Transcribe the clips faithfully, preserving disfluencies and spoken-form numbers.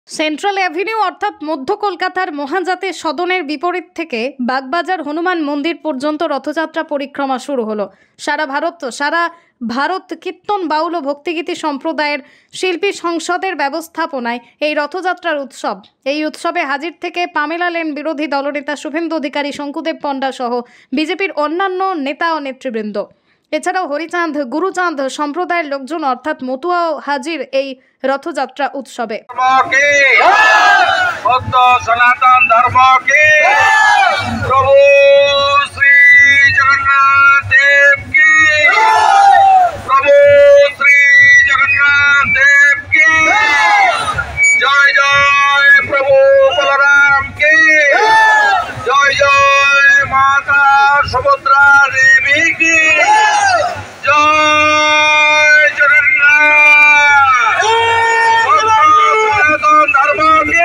Central avenue অর্থাৎ মধ্য কলকাতার মহাজাতে সদনের বিপরীত থেকে বাগবাজার হনুমান মন্দির পর্যন্ত রথযাত্রা পরিক্রমা শুরু হলো। সারা ভারত সারা ভারত কীর্তন বাউল ও ভক্তিগীতি সম্প্রদায়ের শিল্পী সংসদের ব্যবস্থাপনায় এই রথযাত্রার উৎসব। এই উৎসবে হাজির থেকে পামেলা লেন বিরোধী দলনেতা শুভেন্দু অধিকারী, শঙ্কুদেব পণ্ডা সহ বিজেপির অন্যান্য নেতা ও নেতৃবৃন্দ। এছাড়াও হরিচাঁদ গুরুচাঁদ সম্প্রদায়ের লোকজন অর্থাৎ মতুয়াও হাজির এই রথযাত্রা উৎসবে। সনাতন ধর্ম কি প্রভু শ্রী জগন্নাথ দেব কি প্রভু শ্রী জগন্নাথ দেব কি জয় জয় প্রভু বলরাম কি জয় জয় মাতা সুভদ্রা দেবী কি জয় জগন্নাথ সনাতন ধর্ম কি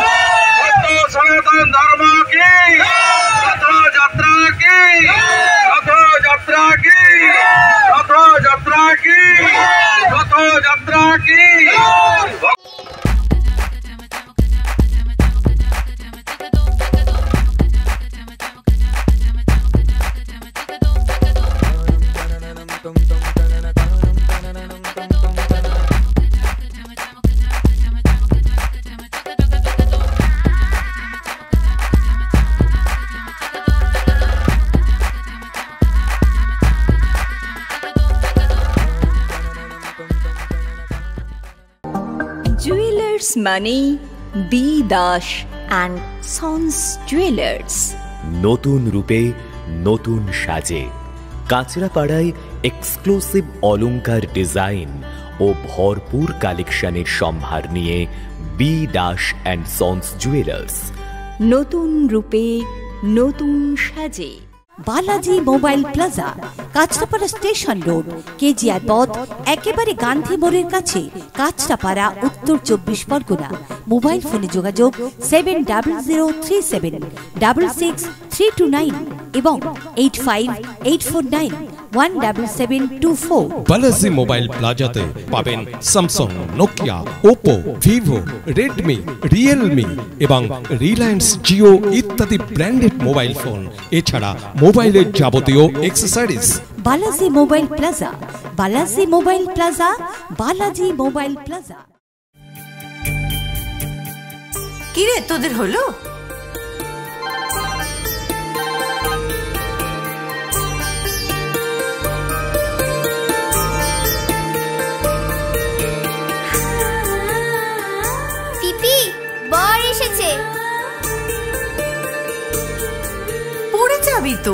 সনাতন ধর্ম কি রথযাত্রা কি রথযাত্রা কি রথযাত্রা কি রথযাত্রা কি Jewelers Money, B. Dash and Sons Jewelers. নতুন রূপে নতুন সাজে কাঁচরাপাড়ায় এক্সক্লুসিভ অলংকার ডিজাইন ও ভরপুর কালেকশনের সম্ভার নিয়ে B Das and sons jewellers. নতুন রূপে নতুন সাজে Balaji mobile plaza, Kanchrapara station road, KGR পথ, একেবারে গান্ধী মোড়ের কাছে, কাঁচরাপাড়া, উত্তর চব্বিশ পরগনা। মোবাইল ফোনে যোগাযোগ seven double zero three seven double six three two nine এবং eight five eight four nine one double seven two four. Balaji mobile প্লাজাতে পাবেন Samsung, Nokia, Oppo, Vivo, Redmi, Realme এবং রিলায়েন্স জিও ইত্যাদি ব্র্যান্ডেড মোবাইল ফোন, এছাড়া মোবাইলের যাবতীয় accessories. Balaji mobile plaza, Balaji mobile plaza, Balaji mobile plaza. কি রে তোদের হলো? পিপি বর এসেছে। পড়ে যাবি তো।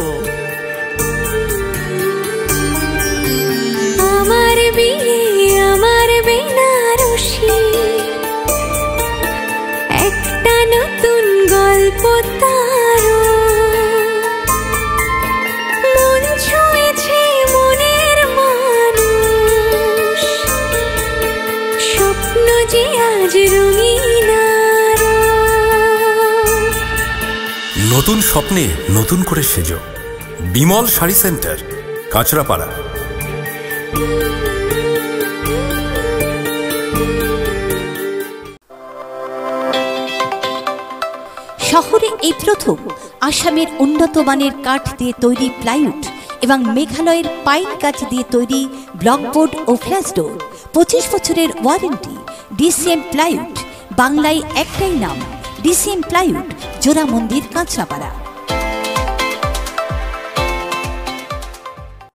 আমার বিয়ে আমার বেনারসি, একটা নতুন গল্প তার, মন ছুঁয়েছে মনের মানুষ, স্বপ্ন যে আজ রঙিন। নতুন স্বপ্নে নতুন করে সেজো, বিমল শাড়ি সেন্টার, কাঁচরাপাড়া। শহরে এই প্রথম আসামের উন্নত মানের কাঠ দিয়ে তৈরি প্লাইউড এবং মেঘালয়ের পাইন কাঠ দিয়ে তৈরি ব্লকবোর্ড ও ফ্ল্যাশ ডোর, পঁচিশ বছরের ওয়ারেন্টি। ডিসিএম প্লাইউড, বাংলায় একটাই নাম, ডিসিএম প্লাইউড, জোড়া মন্দির, কাঁচরাপাড়া।